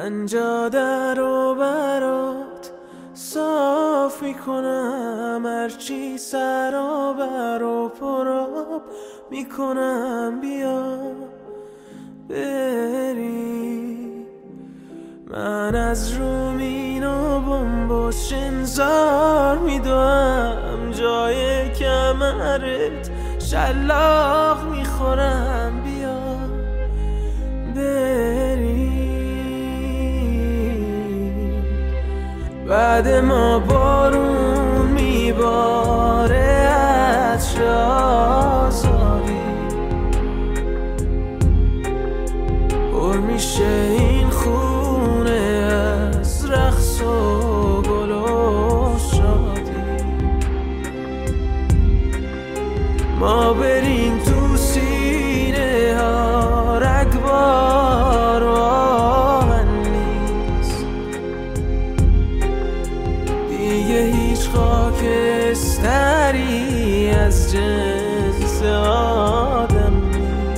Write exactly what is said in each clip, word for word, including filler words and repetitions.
پنجاه در و برات صاف میکنم، هرچی سرابر و پراب میکنم، بیا بری. من از رومین و بمبوس شنزار میدوم، جای کمرت شلاق میخورم، بیا بری. بعد ما بارون میباره از شازاری، پر میشه این خونه از رقص و گل و شادی. ما بریم تو سینه ها رگبار و آهن نیست، دیگه هیچ خاکستری از جنس آدم نیست.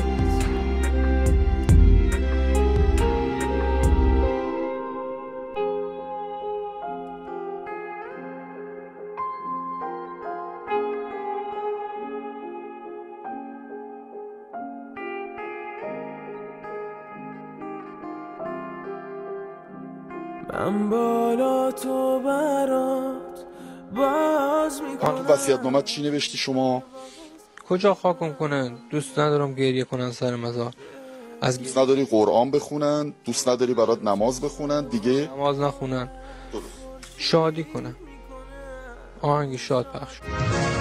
من بالا تو برات باز میکنم. تو وصیت‌نامه چی نوشتی شما؟ کجا خاکم کنن؟ دوست ندارم گریه کنن سر مزار. از دوست نداری قرآن بخونن، دوست نداری برات نماز بخونن، دیگه نماز نخونن، درست. شادی کنن، آهنگ شاد پخش کنن.